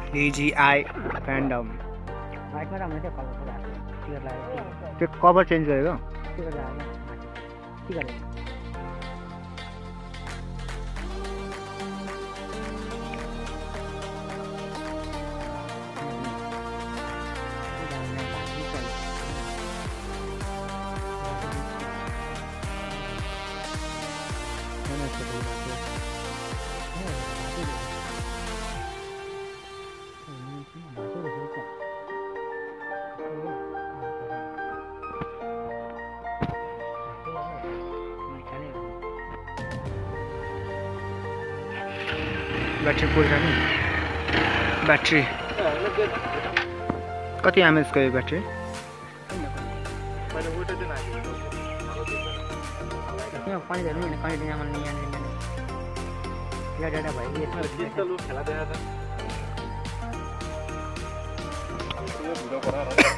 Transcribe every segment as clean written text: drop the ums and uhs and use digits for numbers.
DJI Phantom बाइकमा राम्रो थियो कलर पुरा टिकट लाग्यो त्यो कभर चेन्ज गरेको टिकट लाग्यो टिकट ब्याट्री फुल छ नि ब्याट्री कति एमएच को यो ब्याट्री पानी झर्नु नि कनेक्टिङ आमा नि यहाँ डाटा भयो यसमा लु खेला देखा त यो भिडियो बना रहा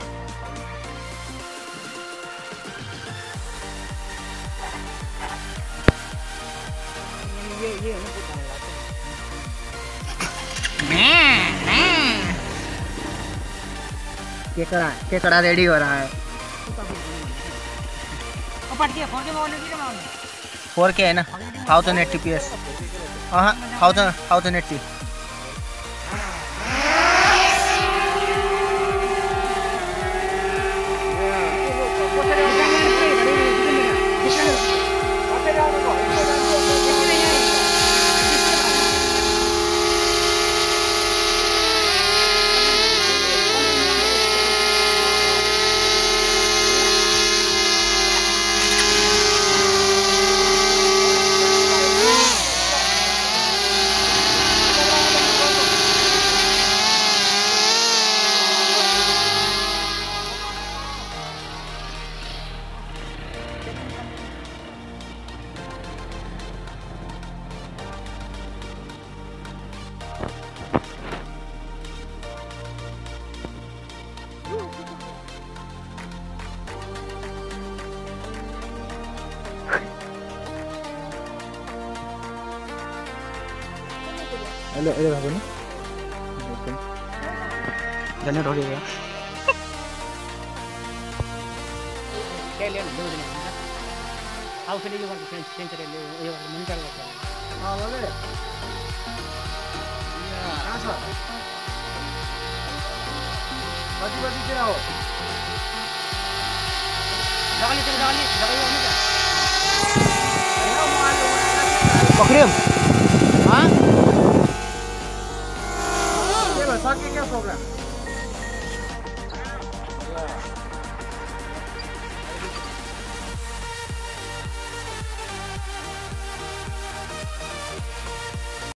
ये है केकड़ा रेडी हो रहा है 4K है ना 1080 हाँ 1080 Hello, hello, apa ni? Jangan roh dia. Kalian dulu ni. How can you want to change the you mental work? Ah, boleh. Ya, kasa. Bagi kira ho. Jangan ni. Pokrim. हाँ? ये बस क्या problem?